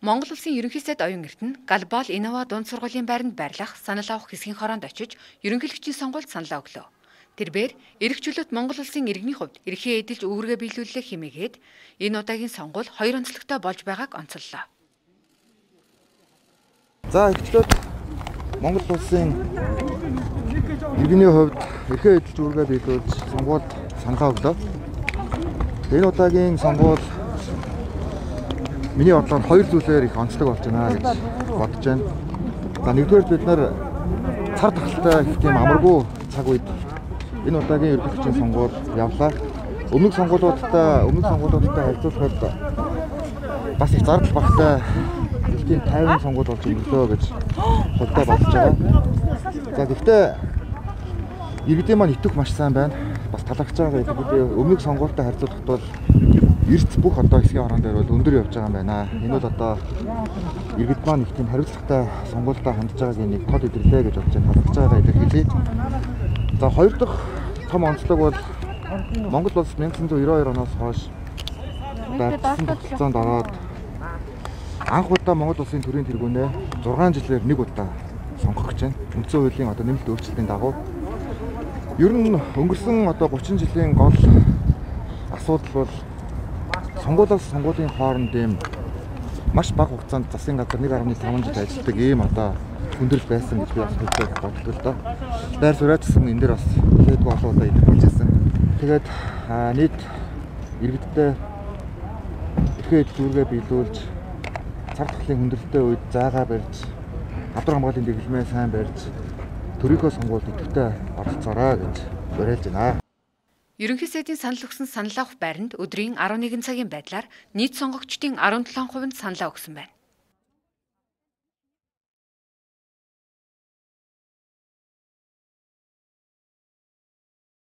Монгол Улсын ерөнхий сайд оюун эрдэнэ Глобал Innova дунд сургуулийн байранд байрлах санал авах хэсгийн хороонд очиж ерөнхийлөгчийн сонгуульд саналаа өглөө. Тэрбээр эрх чөлөөт Монгол Улсын иргэний хувьд эрхээ эдэлж үүргээ биелүүлэлээ хэмээгээд энэ удаагийн сонгуул 2 онцлогтой болж байгааг онцоллоо. За эрх чөлөөт Монгол Улсын иргэний хувьд эрхээ эдэлж үүргээ биелүүлж сонгуульд саналаа өглөө. Энэ удаагийн сонгуул миний бодлоор 2 зүйлээр их онцлог болж байна гэж бодож байна. За нэгдүгээр бид нар цар тахалтай их тийм амаргүй цаг үед энэ удаагийн ерөнхийлөгчийн сонгуул явлаа. Өмнөх сонгуулиудтай харьцуулахад бас их зардал багтай их тийм тайван сонгуул болж өглөө гэж худалдаа бодож байгаа. За гэхдээ иргэдийн маань итвэх маш сайн байна. Бас талагч байгаа гэдэг үү. Өмнөх сонгуультай харьцуулахад бол эрт бүх одоо хэсгийн орон дээр бол өндөр явж байгаа юм байна. Энэ бол одоо иргэд маань их тийм хариуцлагатай сонгуультай хандж байгаагийн нэг тод илэрлээ гэж бодож байна. Талагч байгаа илэрхийлээ. За хоёр дахь том онцлог бол Монгол улс 1992 оноос хойш дайсан тогтолцоонд ороод анх удаа Монгол улсын төрийн тэргүүнээ 6 жилээр нэг удаа сонгох гэж байна. Үндсэн хуулийн одоо нэмэлт өөрчлөлтийн дагуу ер нь өнгөрсөн одоо 30 жилийн гол асуудал бол сонгуулиас сонгуулийн хооронд ийм маш бага хугацаанд засгийн газар 1.5 жил ажилладаг ийм одоо хүндрэл байсан гэж би бас боддог л доо. Байр суурьч гэсэн энэ дээр бас хэлээдгүй болоо илэрхийлжсэн. Тэгээд нийт иргэдтэй эрхээ эдэлж үүргээ биелүүлж цар тахлын хүндрэлтэй үед зайгаа барьж гадуур хамгааллын дэглэмээ сайн барьж төрийнхөө сонгуульд идэвхтэй оролцоорой гэж уриалж байна. Ерөнхий сайдын санал өгсөн санал авах байранд өдрийн 11 цагийн байдлаар нийт сонгогчдын 17% нь саналаа өгсөн байна.